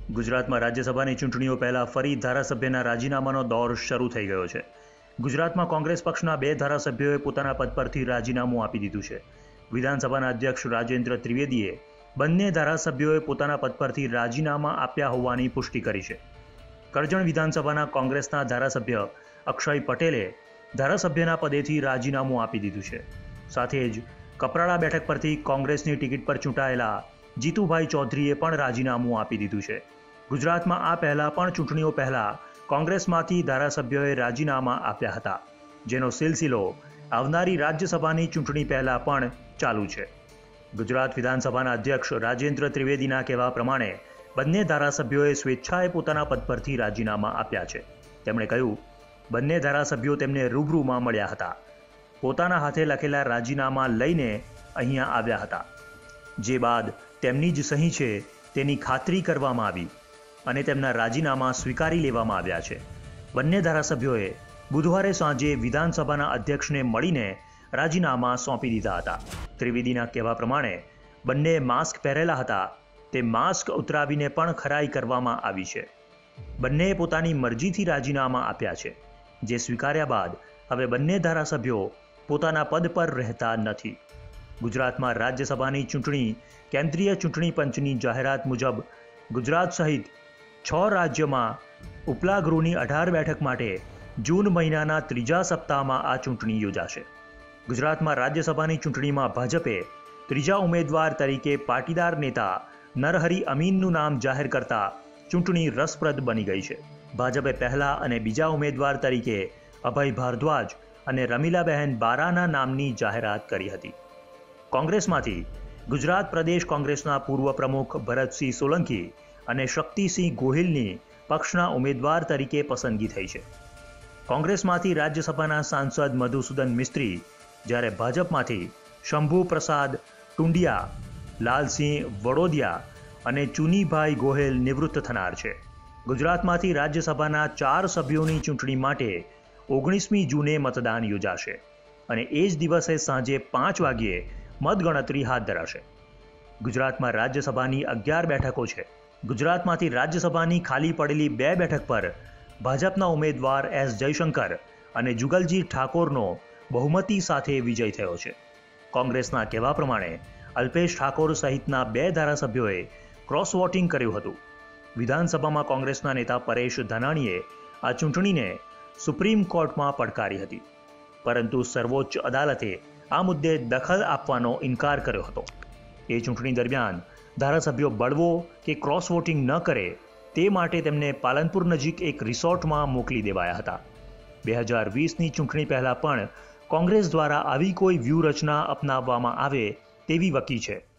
ગુજરાતમાં રાજ્યસભાની ચૂંટણીઓ પહેલા ફરી ધારાસભ્યના રાજીનામાનો દોર શરૂ થઈ ગયો છે. ગુજરાતમાં કોંગ્રેસ પક્ષના 2 ધારાસભ્યોએ પોતાના પદ પરથી રાજીનામું આપી દીધું છે. વિધાનસભાના અધ્યક્ષ રાજેન્દ્ર ત્રિવેદીએ બંને ધારાસભ્યોએ પોતાના પદ પરથી રાજીનામા આપ્યા હોવાની પુષ્ટિ કરી છે. કરજણ વિધાનસભાના કોંગ્રેસના ધારાસભ્ય અક્ષય પટેલે ધારાસભ્યના પદેથી રાજીનામું આપી દીધું છે. સાથે જ કપરાડા બેઠક પરથી કોંગ્રેસની ટિકિટ પર ચૂંટાયેલા જીતુભાઈ ચૌધરીએ પણ રાજીનામું આપી દીધું છે. ગુજરાતમાં આ પહેલા પણ ચૂંટણીઓ પહેલા કોંગ્રેસમાંથી ધારાસભ્યોએ રાજીનામા આપ્યા હતા, જેનો સિલસિલો આવનારી રાજ્યસભાની ચૂંટણી પહેલા પણ ચાલુ છે. ગુજરાત વિધાનસભાના અધ્યક્ષ રાજેન્દ્ર ત્રિવેદીના કહેવા પ્રમાણે બંને ધારાસભ્યોએ સ્વેચ્છાએ પોતાના પદ પરથી રાજીનામા આપ્યા છે. તેમણે કહ્યું, બંને ધારાસભ્યો તેમને રૂબરૂમાં મળ્યા હતા. પોતાના હાથે લખેલા રાજીનામા લઈને અહીંયા આવ્યા હતા, જે બાદ તેમની જ સહી છે તેની ખાતરી કરવામાં આવી અને તેમના રાજીનામા સ્વીકારી લેવામાં આવ્યા છે. બંને ધારાસભ્યોએ બુધવારે સાંજે વિધાનસભાના અધ્યક્ષને મળીને રાજીનામા સોંપી દીધા હતા. ત્રિવેદીના કહેવા પ્રમાણે બંને માસ્ક પહેરેલા હતા, તે માસ્ક ઉતરાવીને પણ ખરાઈ કરવામાં આવી છે. બંનેએ પોતાની મરજીથી રાજીનામા આપ્યા છે, જે સ્વીકાર્યા બાદ હવે બંને ધારાસભ્યો પોતાના પદ પર રહેતા નથી. ગુજરાતમાં રાજ્યસભાની ચૂંટણી કેન્દ્રીય ચૂંટણી પંચની જાહેરાત મુજબ ગુજરાત સહિત 6 રાજ્યોમાં ઉપલા ગૃહની 18 બેઠક માટે જૂન મહિનાના 3જા સપ્તાહમાં આ ચૂંટણી યોજાશે. ગુજરાતમાં રાજ્યસભાની ચૂંટણીમાં ભાજપે 3જા ઉમેદવાર તરીકે પાટીદાર નેતા નરહરી અમીનનું નામ જાહેર કરતા ચૂંટણી રસપ્રદ બની ગઈ છે. ભાજપે પહેલા અને બીજા ઉમેદવાર તરીકે અભય ભારદ્વાજ અને રમીલાબહેન બારાના નામની જાહેરાત કરી હતી. કોંગ્રેસમાંથી ગુજરાત પ્રદેશ કોંગ્રેસના પૂર્વ પ્રમુખ ભરતસિંહ સોલંકી અને શક્તિસિંહ ગોહિલની પક્ષના ઉમેદવાર તરીકે પસંદગી થઈ છે. કોંગ્રેસમાંથી રાજ્યસભાના સાંસદ મધુસૂદન મિસ્ત્રી, જ્યારે ભાજપમાંથી શંભુ પ્રસાદ ટુંડિયા, લાલસિંહ વડોદિયા અને ચુનીભાઈ ગોહિલ નિવૃત્ત થનાર છે. ગુજરાતમાંથી રાજ્યસભાના 4 સભ્યોની ચૂંટણી માટે 19મી જૂને મતદાન યોજાશે અને એ જ દિવસે સાંજે 5 વાગ્યે મતગણતરી હાથ ધરાશે. ગુજરાતમાં રાજ્યસભાની 11 બેઠકો છે. ગુજરાતમાંથી રાજ્યસભાની ખાલી પડેલી 2 બેઠક પર ભાજપના ઉમેદવાર એસ જયશંકર અને જુગલજી ઠાકોરનો બહુમતી સાથે વિજય થયો છે. કોંગ્રેસના કહેવા પ્રમાણે અલ્પેશ ઠાકોર સહિતના 2 ધારાસભ્યોએ ક્રોસ વોટિંગ કર્યું હતું. વિધાનસભામાં કોંગ્રેસના નેતા પરેશ ધાનાણીએ આ ચૂંટણીને સુપ્રીમ કોર્ટમાં પડકારી હતી, પરંતુ સર્વોચ્ચ અદાલતે આ મુદ્દે દખલ આપવાનો ઇનકાર કર્યો હતો. એ ચૂંટણી દરમિયાન ધારાસભ્યો બળવો કે ક્રોસ વોટિંગ ન કરે તે માટે તેમને પાલનપુર નજીક એક રિસોર્ટમાં મોકલી દેવાયા હતા. 2020ની ચૂંટણી પહેલા પણ કોંગ્રેસ દ્વારા આવી કોઈ વ્યૂહરચના અપનાવવામાં આવે તેવી વકી છે.